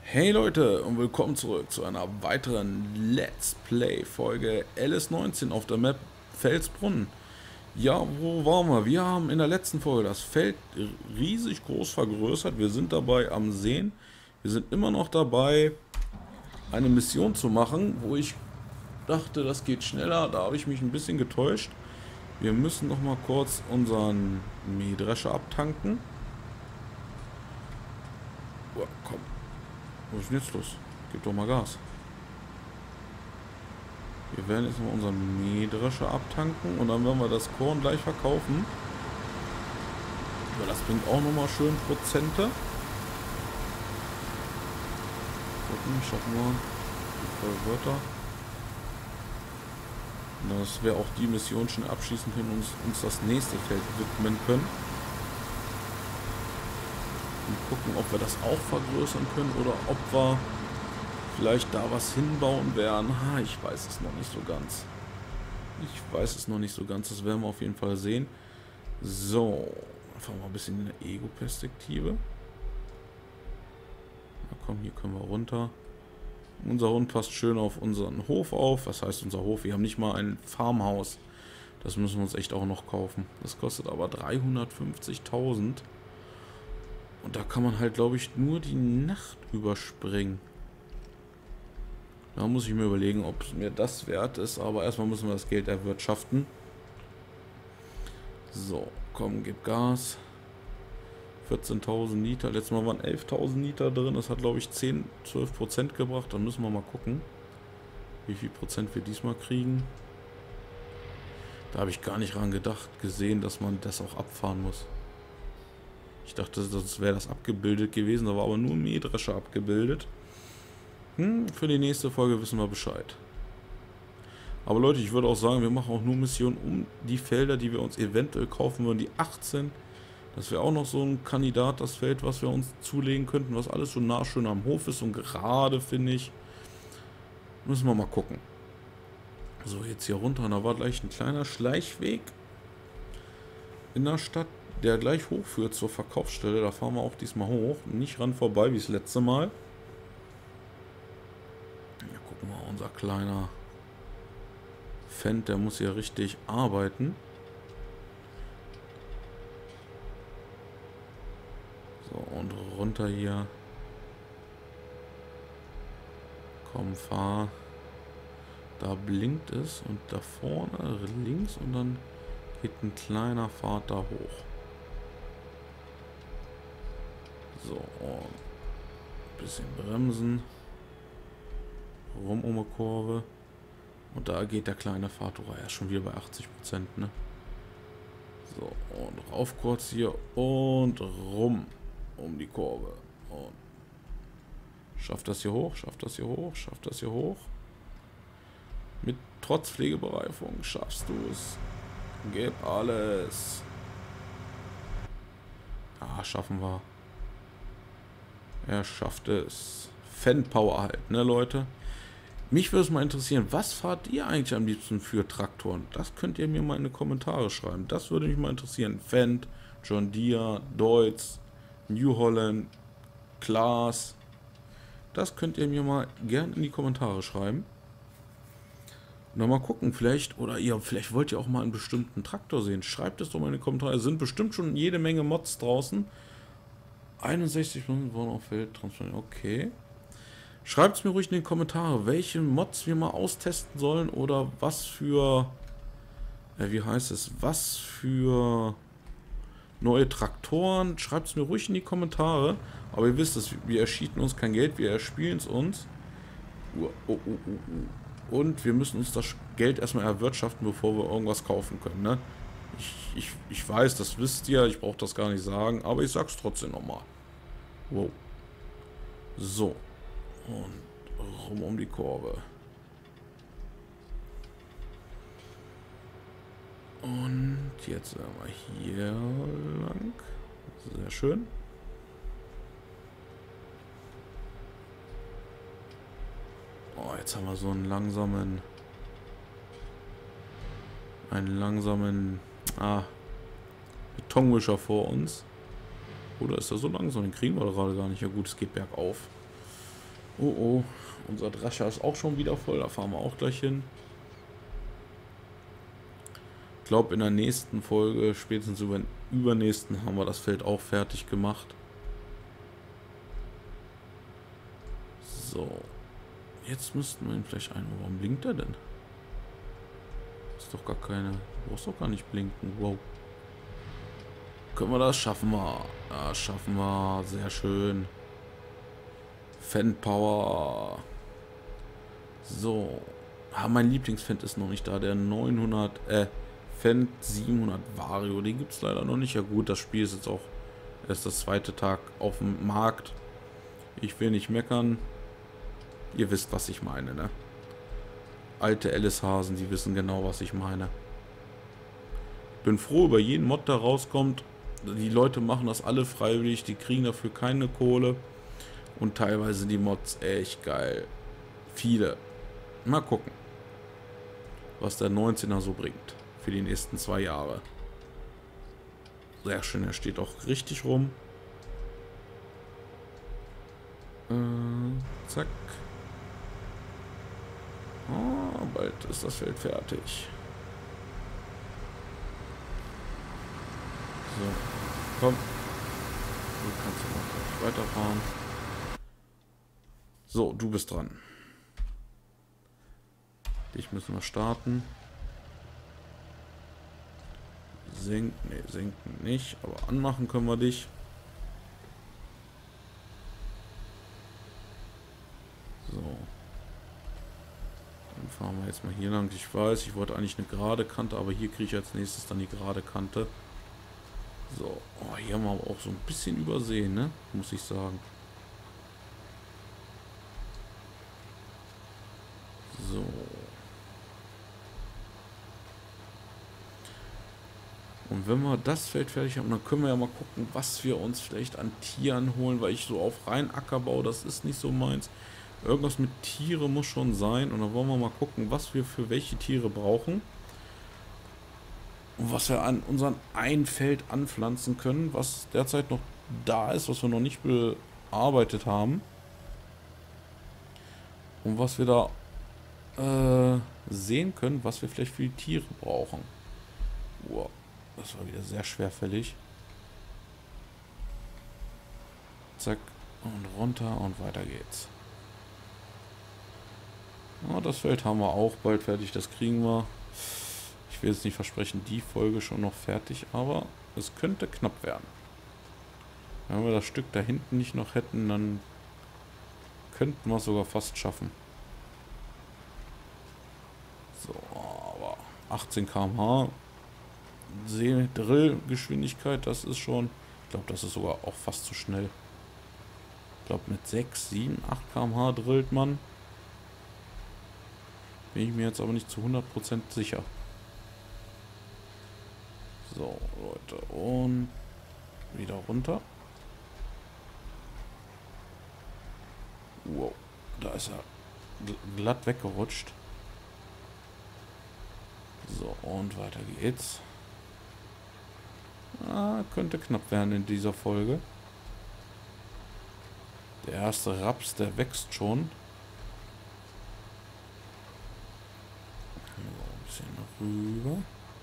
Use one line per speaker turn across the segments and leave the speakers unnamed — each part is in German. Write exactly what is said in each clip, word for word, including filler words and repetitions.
Hey Leute und willkommen zurück zu einer weiteren Let's Play Folge L S neunzehn auf der Map Felsbrunn. Ja, wo waren wir? Wir haben in der letzten Folge das Feld riesig groß vergrößert. Wir sind dabei am Sehen. Wir sind immer noch dabei, eine Mission zu machen, wo ich dachte, das geht schneller. Da habe ich mich ein bisschen getäuscht. Wir müssen noch mal kurz unseren Mähdrescher abtanken. Oh, komm. Was ist denn jetzt los? Gib doch mal Gas. Wir werden jetzt mal unseren Mähdrescher abtanken und dann werden wir das Korn gleich verkaufen. Aber das bringt auch nochmal schön Prozente. Gucken, schaffen wir die Wörter. Das wäre auch die Mission schon abschließen können und uns, uns das nächste Feld widmen können. Und gucken, ob wir das auch vergrößern können oder ob wir vielleicht da was hinbauen werden. Ha, ich weiß es noch nicht so ganz. Ich weiß es noch nicht so ganz. Das werden wir auf jeden Fall sehen. So, einfach mal ein bisschen in der Ego-Perspektive. Na komm, hier können wir runter. Unser Hund passt schön auf unseren Hof auf. Was heißt unser Hof? Wir haben nicht mal ein Farmhaus. Das müssen wir uns echt auch noch kaufen. Das kostet aber dreihundertfünfzigtausend. Und da kann man halt, glaube ich, nur die Nacht überspringen. Da muss ich mir überlegen, ob es mir das wert ist. Aber erstmal müssen wir das Geld erwirtschaften. So, komm, gib Gas. vierzehntausend Liter. Letztes Mal waren elftausend Liter drin. Das hat, glaube ich, zehn, zwölf Prozent gebracht. Dann müssen wir mal gucken, wie viel Prozent wir diesmal kriegen. Da habe ich gar nicht dran gedacht, gesehen, dass man das auch abfahren muss. Ich dachte, das wäre das abgebildet gewesen, da war aber nur ein Mähdrescher abgebildet. Hm, für die nächste Folge wissen wir Bescheid. Aber Leute, ich würde auch sagen, wir machen auch nur Missionen um die Felder, die wir uns eventuell kaufen würden. Die achtzehn, das wäre auch noch so ein Kandidat, das Feld, was wir uns zulegen könnten, was alles so nah schön am Hof ist und gerade, finde ich. Müssen wir mal gucken. So, jetzt hier runter, da war gleich ein kleiner Schleichweg in der Stadt, der gleich hochführt zur Verkaufsstelle. Da fahren wir auch diesmal hoch. Nicht ran vorbei wie das letzte Mal. Ja, gucken wir, unser kleiner Fendt, der muss hier richtig arbeiten. So, und runter hier. Komm, fahr. Da blinkt es und da vorne links und dann geht ein kleiner Pfad da hoch. So, und ein bisschen bremsen. Rum um die Kurve. Und da geht der kleine Pfad. Oh, er ist schon wieder bei achtzig Prozent, ne? So, und rauf kurz hier und rum um die Kurve. Und schafft das hier hoch, schafft das hier hoch, schafft das hier hoch. Mit trotz Pflegebereifung schaffst du es. Gib alles. Ah, schaffen wir. Er schafft es. Fan-Power halt, ne Leute? Mich würde es mal interessieren, was fahrt ihr eigentlich am liebsten für Traktoren? Das könnt ihr mir mal in die Kommentare schreiben. Das würde mich mal interessieren. Fendt, John Deere, Deutz, New Holland, Klaas. Das könnt ihr mir mal gerne in die Kommentare schreiben. Und dann mal gucken, vielleicht, oder ihr, vielleicht wollt ihr auch mal einen bestimmten Traktor sehen. Schreibt es doch mal in die Kommentare. Es sind bestimmt schon jede Menge Mods draußen. einundsechzig Minuten waren auf Feld transferiert. Okay. Schreibt es mir ruhig in die Kommentare, welche Mods wir mal austesten sollen oder was für, äh, wie heißt es, was für neue Traktoren. Schreibt es mir ruhig in die Kommentare. Aber ihr wisst es, wir erschießen uns kein Geld, wir erspielen es uns. Oh, oh, oh, oh. Und wir müssen uns das Geld erstmal erwirtschaften, bevor wir irgendwas kaufen können, ne? Ich, ich, ich weiß, das wisst ihr, ich brauche das gar nicht sagen, aber ich sag's trotzdem nochmal. Wow. So. Und rum um die Kurve. Und jetzt werden wir hier lang. Sehr schön. Oh, jetzt haben wir so einen langsamen... Einen langsamen... Ah, Betonmischer vor uns. Oder ist er so langsam? Den kriegen wir doch gerade gar nicht. Ja gut, es geht bergauf. Oh oh, unser Drescher ist auch schon wieder voll, da fahren wir auch gleich hin. Ich glaube, in der nächsten Folge, spätestens über den übernächsten, haben wir das Feld auch fertig gemacht. So. Jetzt müssten wir ihn vielleicht ein... Warum blinkt er denn? Ist doch gar keine... Du brauchst doch gar nicht blinken. Wow. Können wir das? Schaffen wir. Ja, schaffen wir. Sehr schön. Fan-Power. So. Ah, mein Lieblingsfan ist noch nicht da. Der neunhundert... Äh, Fan siebenhundert Vario. Den gibt es leider noch nicht. Ja gut, das Spiel ist jetzt auch erst das zweite Tag auf dem Markt. Ich will nicht meckern. Ihr wisst, was ich meine, ne? Alte Alice-Hasen, die wissen genau, was ich meine. Bin froh über jeden Mod, der rauskommt. Die Leute machen das alle freiwillig, die kriegen dafür keine Kohle. Und teilweise die Mods echt geil. Viele. Mal gucken, was der neunzehner so bringt. Für die nächsten zwei Jahre. Sehr schön, er steht auch richtig rum. Äh, zack. Oh, bald ist das Feld fertig. So, komm. Du kannst noch weiterfahren. So, du bist dran. Dich müssen wir starten. Senken, ne, senken nicht, aber anmachen können wir dich. So. Dann fahren wir jetzt mal hier lang. Ich weiß, ich wollte eigentlich eine gerade Kante, aber hier kriege ich als nächstes dann die gerade Kante. So, oh, hier haben wir aber auch so ein bisschen übersehen, ne? Muss ich sagen. So. Und wenn wir das Feld fertig haben, dann können wir ja mal gucken, was wir uns vielleicht an Tieren holen, weil ich so auf rein Ackerbau, das ist nicht so meins. Irgendwas mit Tiere muss schon sein. Und dann wollen wir mal gucken, was wir für welche Tiere brauchen. Und was wir an unserem ein Feld anpflanzen können, was derzeit noch da ist, was wir noch nicht bearbeitet haben. Und was wir da äh, sehen können, was wir vielleicht für die Tiere brauchen. Wow, das war wieder sehr schwerfällig. Zack, und runter und weiter geht's. Ja, das Feld haben wir auch bald fertig, das kriegen wir. Ich will jetzt nicht versprechen, die Folge schon noch fertig, aber es könnte knapp werden. Wenn wir das Stück da hinten nicht noch hätten, dann könnten wir es sogar fast schaffen. So, aber achtzehn Kilometer pro Stunde Drillgeschwindigkeit, das ist schon, ich glaube, das ist sogar auch fast zu schnell. Ich glaube, mit sechs, sieben, acht Kilometer pro Stunde drillt man. Bin ich mir jetzt aber nicht zu hundert Prozent sicher. So, Leute, und wieder runter. Wow, da ist er glatt weggerutscht. So, und weiter geht's. Ah, könnte knapp werden in dieser Folge. Der erste Raps, der wächst schon. So, ein bisschen noch rüber.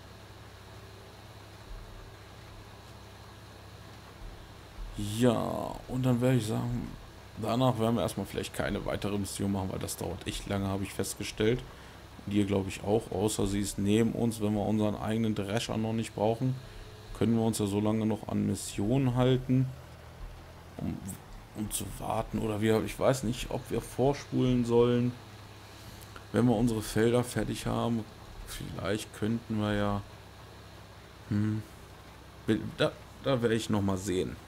Ja, und dann werde ich sagen, danach werden wir erstmal vielleicht keine weitere Mission machen, weil das dauert echt lange, habe ich festgestellt. Und ihr glaube ich auch, außer sie ist neben uns, wenn wir unseren eigenen Drescher noch nicht brauchen, können wir uns ja so lange noch an Missionen halten, um, um zu warten. Oder wir, ich weiß nicht, ob wir vorspulen sollen, wenn wir unsere Felder fertig haben. Vielleicht könnten wir ja... Hm, da, da werde ich nochmal sehen.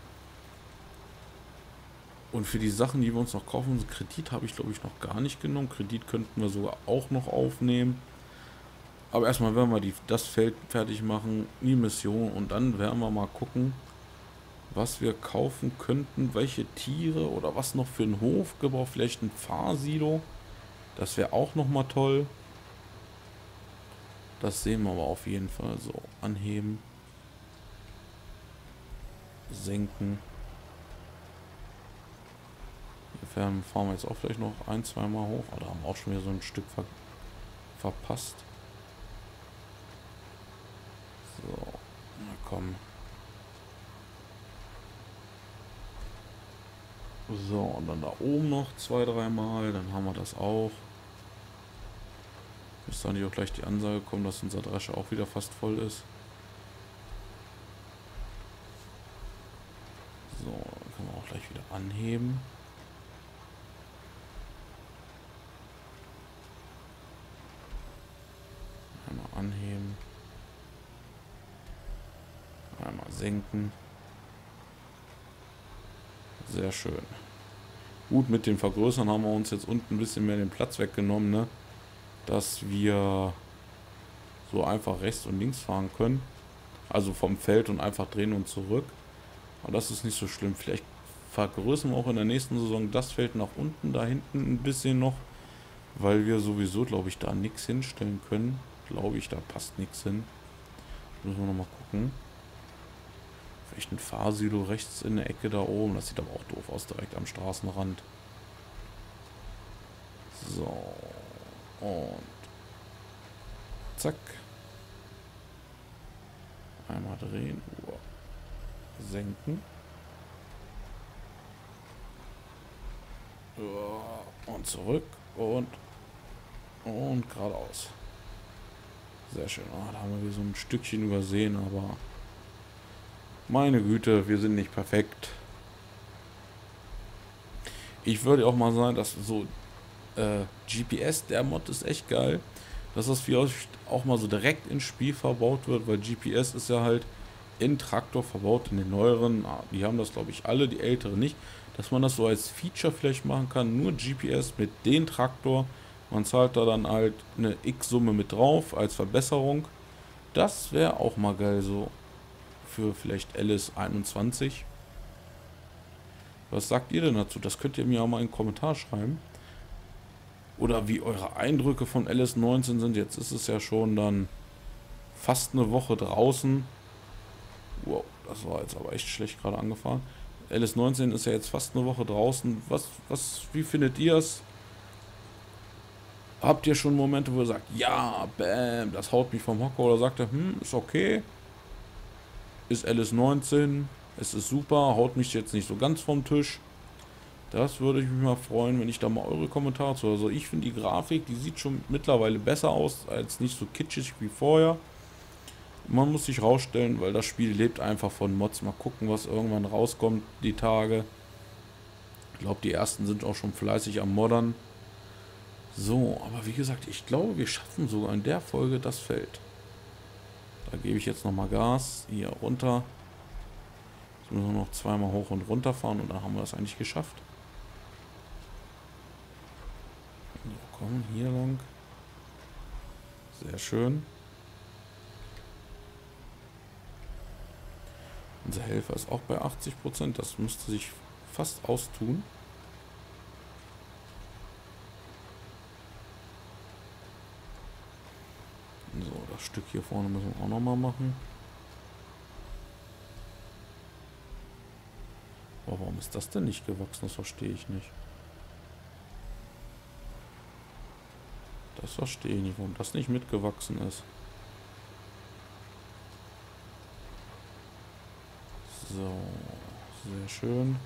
Und für die Sachen, die wir uns noch kaufen, Kredit habe ich glaube ich noch gar nicht genommen. Kredit könnten wir sogar auch noch aufnehmen. Aber erstmal werden wir die, das Feld fertig machen, die Mission, und dann werden wir mal gucken, was wir kaufen könnten, welche Tiere oder was noch für einen Hof gebraucht, vielleicht ein Fahrsilo. Das wäre auch noch mal toll. Das sehen wir aber auf jeden Fall. So, anheben, senken. fahren, fahren wir jetzt auch vielleicht noch ein, zwei Mal hoch. Oder haben wir auch schon wieder so ein Stück ver verpasst. So, na komm. So, und dann da oben noch zwei, dreimal, dann haben wir das auch. Müsste eigentlich auch gleich die Ansage kommen, dass unser Drescher auch wieder fast voll ist. So, dann können wir auch gleich wieder anheben. Einmal anheben. Einmal senken. Sehr schön. Gut, mit dem Vergrößern haben wir uns jetzt unten ein bisschen mehr den Platz weggenommen, ne? Dass wir so einfach rechts und links fahren können. Also vom Feld und einfach drehen und zurück. Aber das ist nicht so schlimm. Vielleicht vergrößern wir auch in der nächsten Saison das Feld nach unten, da hinten ein bisschen noch. Weil wir sowieso, glaube ich, da nichts hinstellen können. Glaube ich, da passt nichts hin. Müssen wir nochmal gucken. Vielleicht ein Fahrsilo rechts in der Ecke da oben. Das sieht aber auch doof aus, direkt am Straßenrand. So. Und zack. Einmal drehen. Senken. Und zurück. Und, und geradeaus. Sehr schön. Oh, da haben wir so ein Stückchen übersehen, aber meine Güte, wir sind nicht perfekt. Ich würde auch mal sagen, dass so äh, G P S, der Mod ist echt geil. Dass das vielleicht auch mal so direkt ins Spiel verbaut wird, weil G P S ist ja halt in Traktor verbaut, in den neueren. Die haben das, glaube ich, alle, die älteren nicht. Dass man das so als Feature vielleicht machen kann, nur G P S mit dem Traktor. Man zahlt da dann halt eine X-Summe mit drauf als Verbesserung. Das wäre auch mal geil so für vielleicht L S einundzwanzig. Was sagt ihr denn dazu? Das könnt ihr mir auch mal in den Kommentar schreiben. Oder wie eure Eindrücke von L S neunzehn sind. Jetzt ist es ja schon dann fast eine Woche draußen. Wow, das war jetzt aber echt schlecht gerade angefahren. L S neunzehn ist ja jetzt fast eine Woche draußen. Was, was, wie findet ihr es? Habt ihr schon Momente, wo ihr sagt, ja, bam, das haut mich vom Hocker? Oder sagt ihr, hm, ist okay. Ist L S neunzehn, es ist super, haut mich jetzt nicht so ganz vom Tisch. Das würde ich mich mal freuen, wenn ich da mal eure Kommentare zu. Also ich finde die Grafik, die sieht schon mittlerweile besser aus, als nicht so kitschig wie vorher. Man muss sich rausstellen, weil das Spiel lebt einfach von Mods. Mal gucken, was irgendwann rauskommt, die Tage. Ich glaube, die ersten sind auch schon fleißig am Moddern. So, aber wie gesagt, ich glaube, wir schaffen sogar in der Folge das Feld. Da gebe ich jetzt nochmal Gas, hier runter. Jetzt müssen wir noch zweimal hoch und runter fahren und dann haben wir das eigentlich geschafft. So, komm, hier lang. Sehr schön. Unser Helfer ist auch bei achtzig Prozent. Das müsste sich fast austun. So, das Stück hier vorne müssen wir auch nochmal machen. Aber warum ist das denn nicht gewachsen? Das verstehe ich nicht. Das verstehe ich nicht, warum das nicht mitgewachsen ist. So, sehr schön.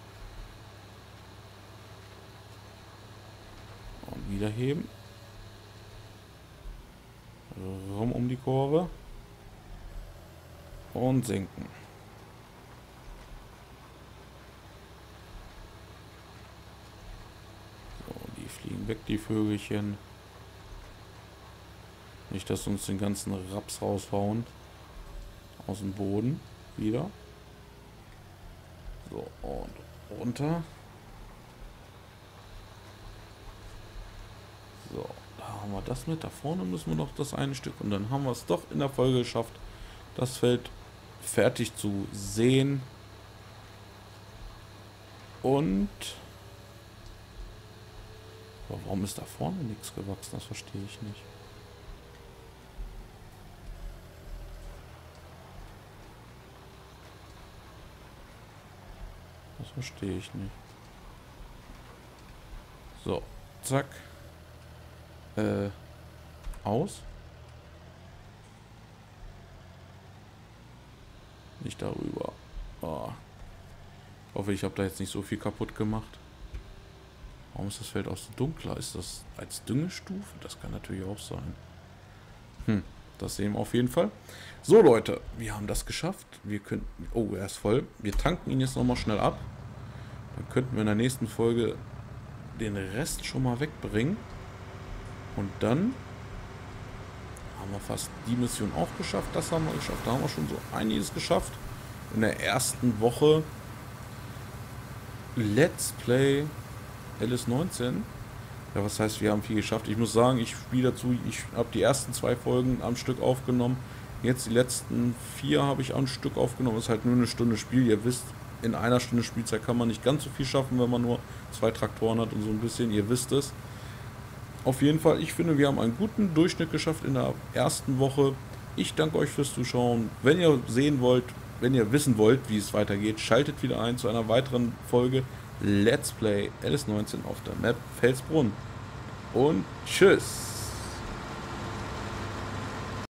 Und wieder heben. Rum um die Kurve. Und senken. So, die fliegen weg, die Vögelchen. Nicht, dass uns den ganzen Raps raushauen. Aus dem Boden. Wieder. So, und runter. So, da haben wir das mit. Da vorne müssen wir noch das eine Stück. Und dann haben wir es doch in der Folge geschafft, das Feld fertig zu sehen. Und... Aber warum ist da vorne nichts gewachsen? Das verstehe ich nicht. Das verstehe ich nicht. So, zack. Äh, aus. Nicht darüber. Oh. Ich hoffe, ich habe da jetzt nicht so viel kaputt gemacht. Warum ist das Feld auch so dunkler? Ist das als Düngestufe? Das kann natürlich auch sein. Hm, das sehen wir auf jeden Fall. So, Leute, wir haben das geschafft. Wir können... Oh, er ist voll. Wir tanken ihn jetzt nochmal schnell ab. Dann könnten wir in der nächsten Folge den Rest schon mal wegbringen. Und dann haben wir fast die Mission auch geschafft. Das haben wir geschafft. Da haben wir schon so einiges geschafft. In der ersten Woche Let's Play L S neunzehn. Ja, was heißt, wir haben viel geschafft. Ich muss sagen, ich spiele dazu, ich habe die ersten zwei Folgen am Stück aufgenommen. Jetzt die letzten vier habe ich am Stück aufgenommen. Ist halt nur eine Stunde Spiel. Ihr wisst, in einer Stunde Spielzeit kann man nicht ganz so viel schaffen, wenn man nur zwei Traktoren hat und so ein bisschen. Ihr wisst es. Auf jeden Fall, ich finde, wir haben einen guten Durchschnitt geschafft in der ersten Woche. Ich danke euch fürs Zuschauen. Wenn ihr sehen wollt, wenn ihr wissen wollt, wie es weitergeht, schaltet wieder ein zu einer weiteren Folge Let's Play L S neunzehn auf der Map Felsbrunn. Und tschüss!